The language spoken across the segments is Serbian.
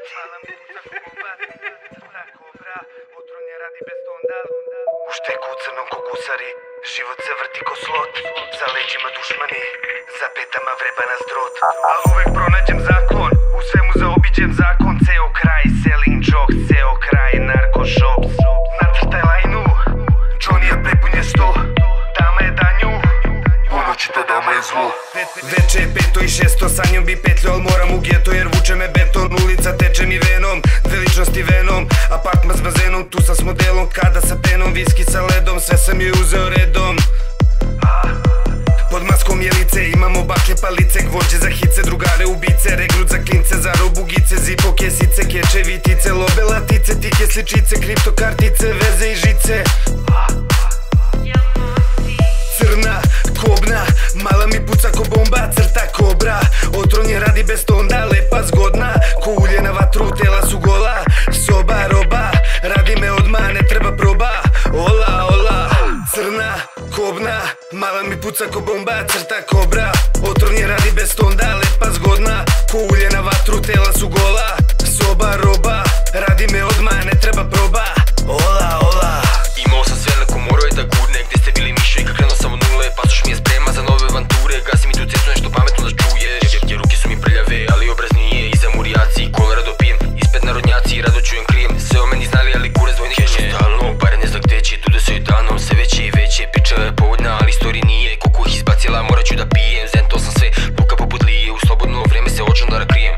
U šteku u crnom ko gusari, život se vrti ko slot. Za leđima dušmani, za petama vreba nas drot. Al uvek pronađem zakon, u svemu zaobiđem zakon. Ceo kraj selling jokes, ceo kraj narko shops. Nacrtaj lajnu, Johnny-a prepunje sto. Dama je danju, Ponoćita dama je zlo. Veče je 5 i 6, sa njom bi petljo, al moram u geto jer vuče me beton. Ulica teče mi venom, veličnosti venom. Apartman s bazenom, tu sam s modelom. Kada sa penom, viski sa ledom, sve sam joj uzeo redom. Pod maskom je lice, imamo baklje palice, gvožđe za hice, drugare ubice, regrut za klince, za robugice, zipo kesice, keče vitice, lobe latice, tike sličice, kripto kartice, veze i žice. Crna, kobna, mala mi puca ko bomba, crta kobra. Otronje radi bez tonda, lepa zgodna, ko ulje na vatru, tela su gola. Soba, roba, radi me odmah, ne treba proba. Ola, ola. Crna, kobna, mala mi puca ko bomba, crta kobra. Otrovnje radi bez tonda, lepa zgodna, ko ulje na vatru, tela su gola. Soba, roba, radi me odmah, ne treba proba. Ola, ola. Imao sam sve na komoru je da gurne, gde ste bili mišo i kad krenuo sam od nule. Pasoš mi je sprema za nove avanture, gasi mi tu cestu nešto pametno da čuje. Jer ruke su mi prljave, ali obraz nije. Iza murijaci, kola rado pijem, ispred narodnjaci, rado čujem krijem. Sve o meni znali, ali kurac dvojnih keće. Stalno, bare ne zna gde će, tude se i danom, sve veće i veće. Priča je povodna, ali story nije. Koliko ih izbacila, morat ću da pijem. Zento sam sve, buka poput lije, u slobodno vreme se od žandara krijem.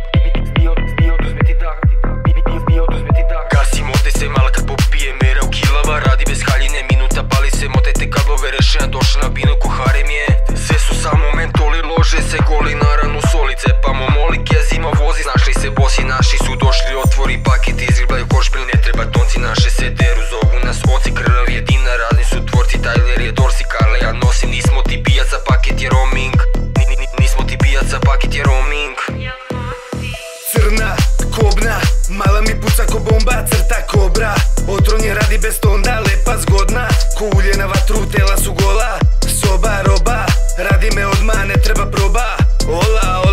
Gasim, otaj se mala kad popije, mera u kilava, radi bez haljine, minuta pali se, motajte kablove, rešena, došla na binu ko harem je. Sve su samo mentoli, lože se goli na ranu soli, cepamo molik, jezima vozi, našli se bosi, naši su došli, otvori paket, izriblaju koršpil, ne treba tonci, naše se deru, zovu nas oci, krv jedina, razni su tvorci, Tyler je Dorsi, Karle ja nosim, nismo ti pijaca, paket je roaming, nismo ti pijaca, paket je roaming. Crna, kobna, mala mi puca ko bomba, crta kobra. Otronje radi bez tonda, lepa zgodna, ko ulje na vatru, tela su gola. Soba, roba, radi me odmah, ne treba proba. Ola, ola.